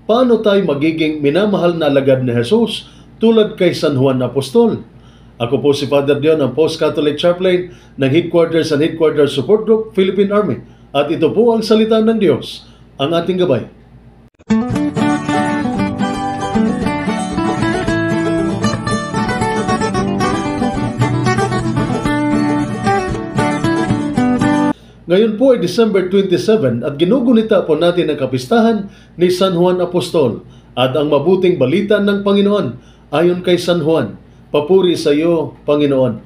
paano tayo magiging minamahal na alagad ni Jesus tulad kay San Juan Apostol? Ako po si Father Dion, ang Post-Catholic Chaplain ng Headquarters and Headquarters Support Group, Philippine Army. At ito po ang salita ng Diyos, ang ating gabay. Ngayon po ay December 27 at ginugunita po natin ang kapistahan ni San Juan Apostol at ang mabuting balita ng Panginoon ayon kay San Juan. Papuri sa iyo, Panginoon.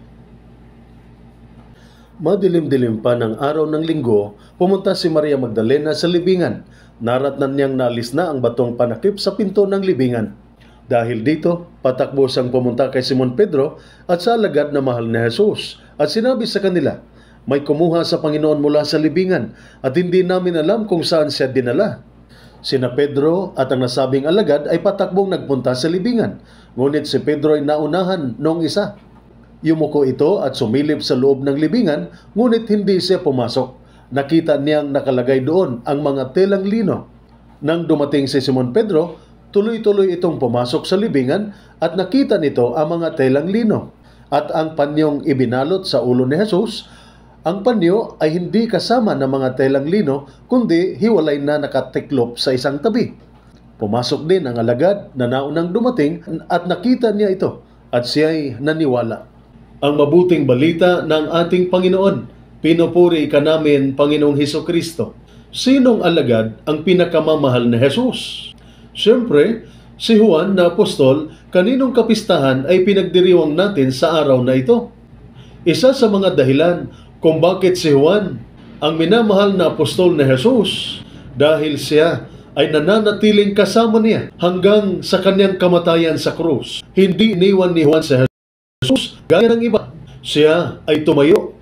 Madilim-dilim pa ng araw ng linggo, pumunta si Maria Magdalena sa libingan. Naratnan niyang naalis na ang batong panakip sa pinto ng libingan. Dahil dito, patakbo siyang pumunta kay Simon Pedro at sa alagad na mahal ni Jesus at sinabi sa kanila, may kumuha sa Panginoon mula sa libingan at hindi namin alam kung saan siya dinala. Sina Pedro at ang nasabing alagad ay patakbong nagpunta sa libingan. Ngunit si Pedro ay naunahan noong isa. Yumuko ito at sumilip sa loob ng libingan, ngunit hindi siya pumasok. Nakita niyang nakalagay doon ang mga telang lino. Nang dumating si Simon Pedro, tuloy-tuloy itong pumasok sa libingan at nakita nito ang mga telang lino. At ang panyong ibinalot sa ulo ni Jesus, ang panyo ay hindi kasama ng mga telang lino, kundi hiwalay na nakatiklop sa isang tabi. Pumasok din ang alagad na naunang dumating at nakita niya ito at siya'y naniwala. Ang mabuting balita ng ating Panginoon, pinupuri ka namin, Panginoong Hesukristo. Sinong alagad ang pinakamamahal ni Jesus? Siyempre, si Juan na Apostol, kaninong kapistahan ay pinagdiriwang natin sa araw na ito. Isa sa mga dahilan kung bakit si Juan ang minamahal na apostol ni Jesus dahil siya ay nananatiling kasama niya hanggang sa kanyang kamatayan sa krus. Hindi iniwan ni Juan si Jesus gaya ng iba. Siya ay tumayo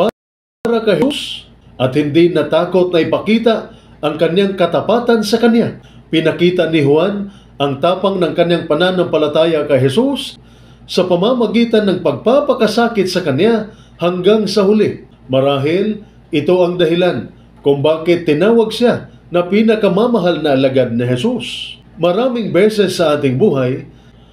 para kay Jesus at hindi natakot na ipakita ang kanyang katapatan sa kanya. Pinakita ni Juan ang tapang ng kanyang pananampalataya kay Jesus sa pamamagitan ng pagpapakasakit sa kanya hanggang sa huli. Marahil, ito ang dahilan kung bakit tinawag siya na pinakamamahal na alagad ni Jesus. Maraming beses sa ating buhay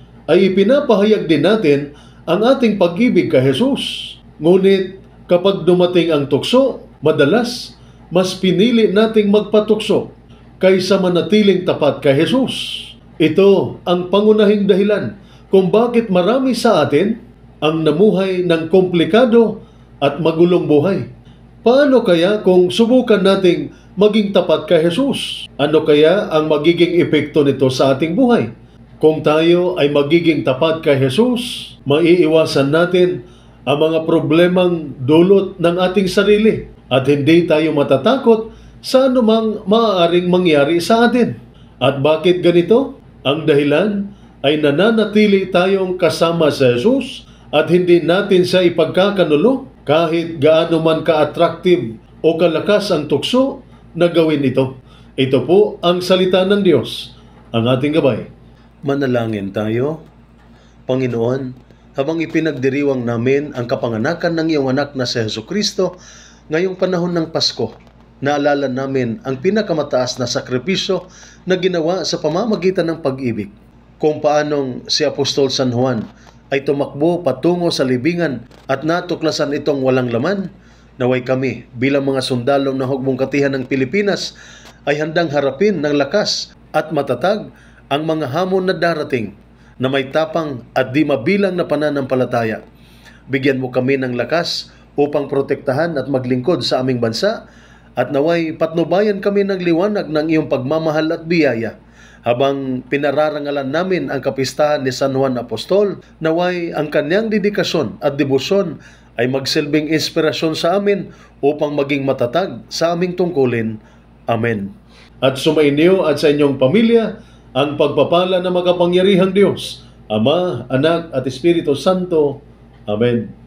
ay ipinapahayag din natin ang ating pag-ibig kay Jesus. Ngunit kapag dumating ang tukso, madalas mas pinili nating magpatukso kaysa manatiling tapat kay Jesus. Ito ang pangunahing dahilan kung bakit marami sa atin ang namuhay ng komplikado at magulong buhay. Paano kaya kung subukan nating maging tapat kay Jesus? Ano kaya ang magiging epekto nito sa ating buhay? Kung tayo ay magiging tapat kay Jesus, maiiwasan natin ang mga problemang dulot ng ating sarili at hindi tayo matatakot sa anumang maaaring mangyari sa atin. At bakit ganito? Ang dahilan ay nananatili tayong kasama sa Jesus at hindi natin siya ipagkakanulo kahit gaano man ka-attractive o kalakas ang tukso na gawin ito. Ito po ang salita ng Diyos, ang ating gabay. Manalangin tayo. Panginoon, habang ipinagdiriwang namin ang kapanganakan ng iyong anak na si Jesucristo ngayong panahon ng Pasko, naalala namin ang pinakamataas na sakripisyo na ginawa sa pamamagitan ng pag-ibig. Kung paanong si Apostol San Juan ay tumakbo patungo sa libingan at natuklasan itong walang laman, naway kami bilang mga sundalo ng hukbong katihan ng Pilipinas ay handang harapin ng lakas at matatag ang mga hamon na darating na may tapang at di mabilang na pananampalataya. Bigyan mo kami ng lakas upang protektahan at maglingkod sa aming bansa at naway patnubayan kami ng liwanag ng iyong pagmamahal at biyaya. Habang pinararangalan namin ang kapistahan ni San Juan Apostol, naway ang kanyang dedikasyon at debosyon ay magsilbing inspirasyon sa amin upang maging matatag sa aming tungkulin. Amen. At sumainyo at sa inyong pamilya ang pagpapala ng makapangyarihang Diyos, Ama, Anak at Espiritu Santo. Amen.